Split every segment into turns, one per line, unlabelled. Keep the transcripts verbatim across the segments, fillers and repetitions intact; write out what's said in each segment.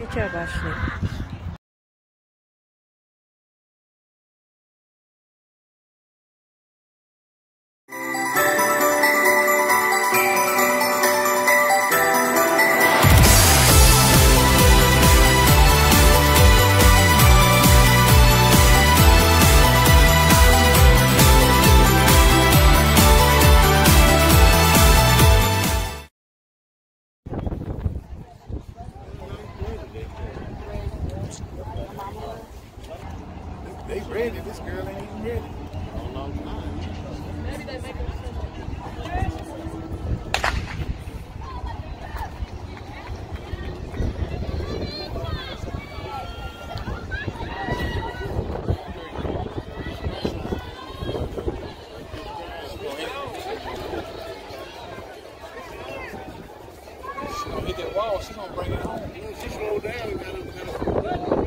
Good job, Ashlee.
They ready. This girl ain't even ready. A long time. Maybe they make it. She's gonna hit that wall. She's gonna bring it home. She slowed down and got it.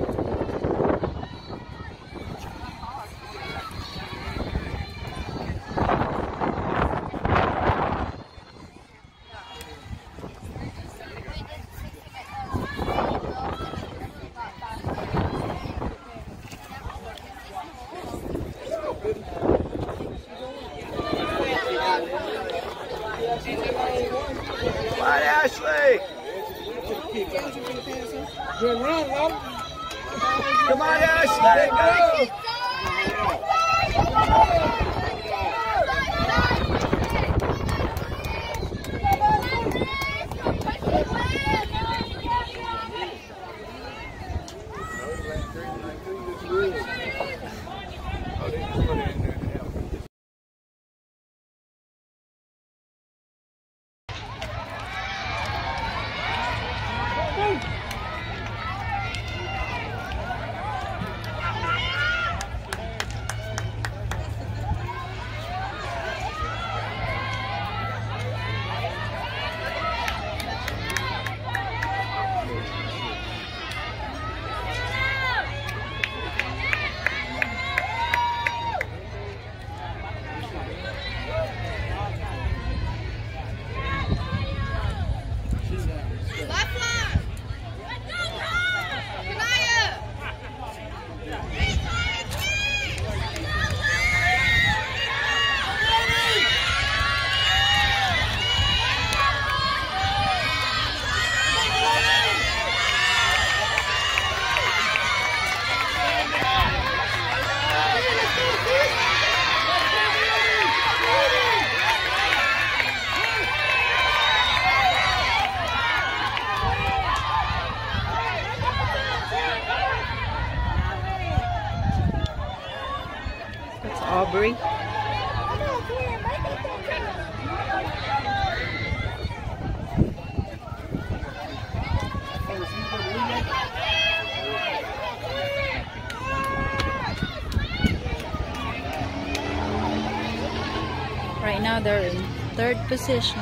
Come on, Ashlee!
Good run, Lo.
Come on, Ashlee! Go!
Aubrey. Right now they're in third position.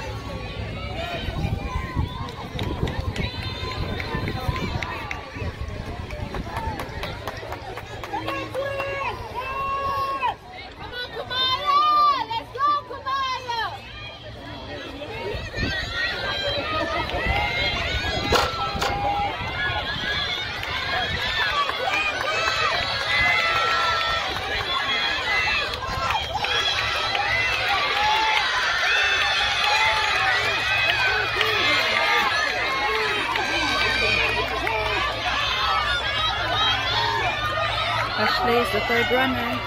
Ashlee is the third runner.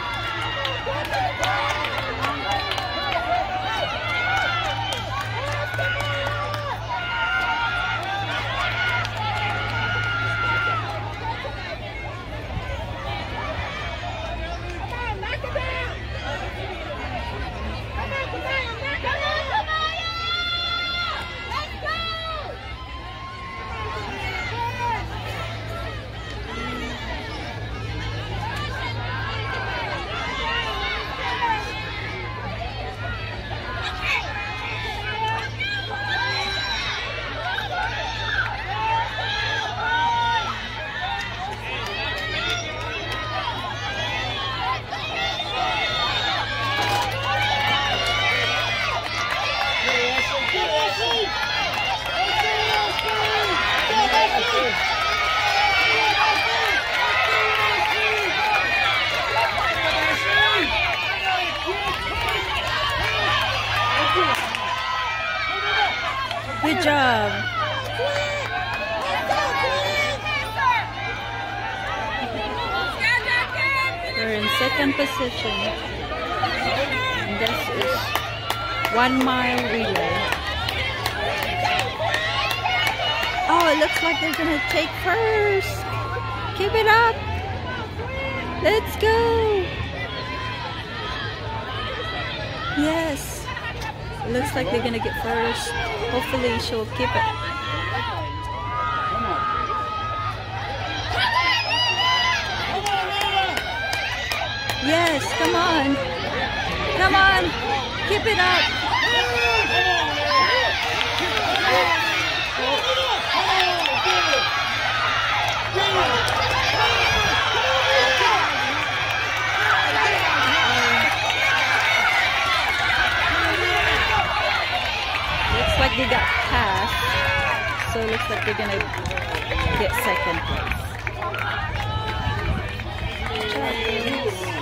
Good job. They're in second position. And this is one mile relay. Oh, it looks like they're gonna take first. Keep it up. Let's go. Yes. It looks like they're gonna get first. Hopefully she'll keep it. Yes, come on. Come on. Keep it up. Looks like they got passed. So it looks like they're gonna get second place. Good job, girls.